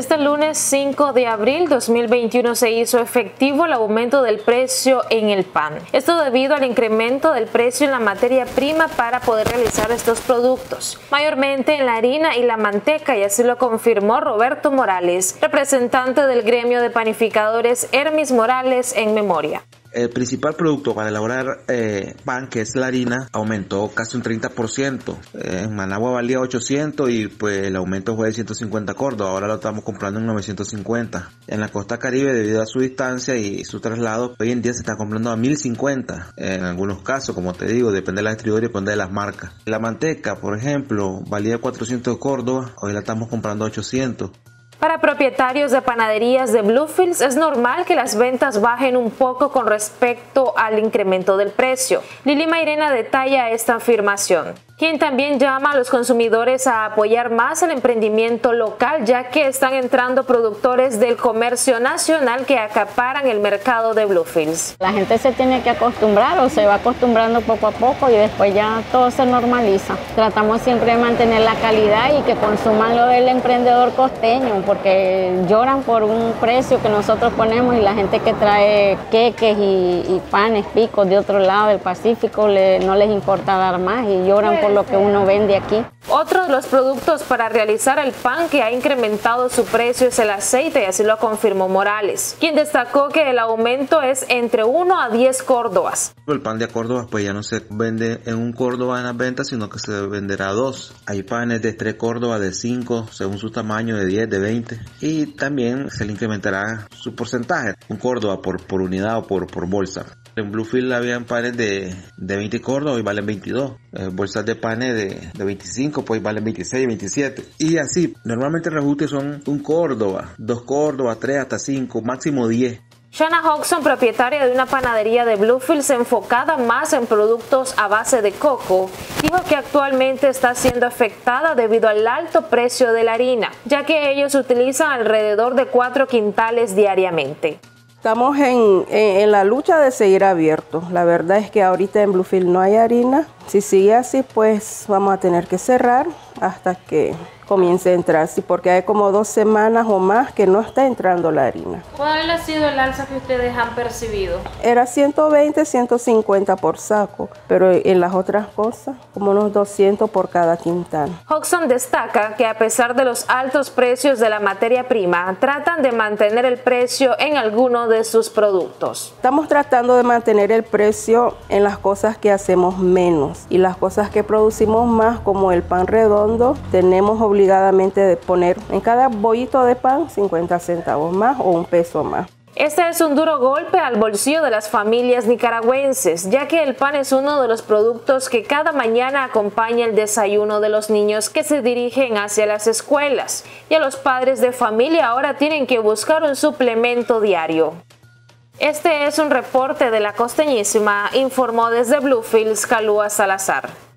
Este lunes 5 de abril 2021 se hizo efectivo el aumento del precio en el pan. Esto debido al incremento del precio en la materia prima para poder realizar estos productos, mayormente en la harina y la manteca, y así lo confirmó Roberto Morales, representante del gremio de panificadores Hermis Morales en Memoria. El principal producto para elaborar pan, que es la harina, aumentó casi un 30%. En Managua valía 800 y pues el aumento fue de 150 córdobas. Ahora lo estamos comprando en 950. En la costa caribe, debido a su distancia y su traslado, hoy en día se está comprando a 1050. En algunos casos, como te digo, depende de la distribuidora y depende de las marcas. La manteca, por ejemplo, valía 400 córdobas. Hoy la estamos comprando a 800. Para propietarios de panaderías de Bluefields es normal que las ventas bajen un poco con respecto al incremento del precio. Lili Mairena detalla esta afirmación, quien también llama a los consumidores a apoyar más el emprendimiento local, ya que están entrando productores del comercio nacional que acaparan el mercado de Bluefields. La gente se tiene que acostumbrar o se va acostumbrando poco a poco y después ya todo se normaliza. Tratamos siempre de mantener la calidad y que consuman lo del emprendedor costeño, porque lloran por un precio que nosotros ponemos y la gente que trae queques y panes, picos de otro lado del Pacífico no les importa dar más y lloran por lo que uno vende aquí. Otro de los productos para realizar el pan que ha incrementado su precio es el aceite, y así lo confirmó Morales, quien destacó que el aumento es entre 1 a 10 córdobas. El pan de Córdoba pues ya no se vende en un Córdoba en las ventas, sino que se venderá a 2. Hay panes de 3 Córdoba, de 5, según su tamaño, de 10, de 20. Y también se le incrementará su porcentaje, un Córdoba por unidad o por bolsa. En Bluefields habían panes de 20 Córdoba y valen 22. Bolsas de panes de 25 pues valen 26, 27. Y así, normalmente el reajuste son 1 Córdoba, 2 Córdoba, 3 hasta 5, máximo 10. Shanna Hodgson, propietaria de una panadería de Bluefields enfocada más en productos a base de coco, dijo que actualmente está siendo afectada debido al alto precio de la harina, ya que ellos utilizan alrededor de 4 quintales diariamente. Estamos en la lucha de seguir abiertos. La verdad es que ahorita en Bluefields no hay harina. Si sigue así, pues vamos a tener que cerrar hasta que comience a entrar, sí, porque hay como 2 semanas o más que no está entrando la harina. ¿Cuál ha sido el alza que ustedes han percibido? Era 120, 150 por saco, pero en las otras cosas, como unos 200 por cada quintal. Hodgson destaca que a pesar de los altos precios de la materia prima, tratan de mantener el precio en alguno de sus productos. Estamos tratando de mantener el precio en las cosas que hacemos menos y las cosas que producimos más, como el pan redondo, tenemos obligadamente de poner en cada bollito de pan 50 centavos más o 1 peso más. Este es un duro golpe al bolsillo de las familias nicaragüenses, ya que el pan es uno de los productos que cada mañana acompaña el desayuno de los niños que se dirigen hacia las escuelas, y a los padres de familia ahora tienen que buscar un suplemento diario. Este es un reporte de La Costeñísima, informó desde Bluefields Calúa Salazar.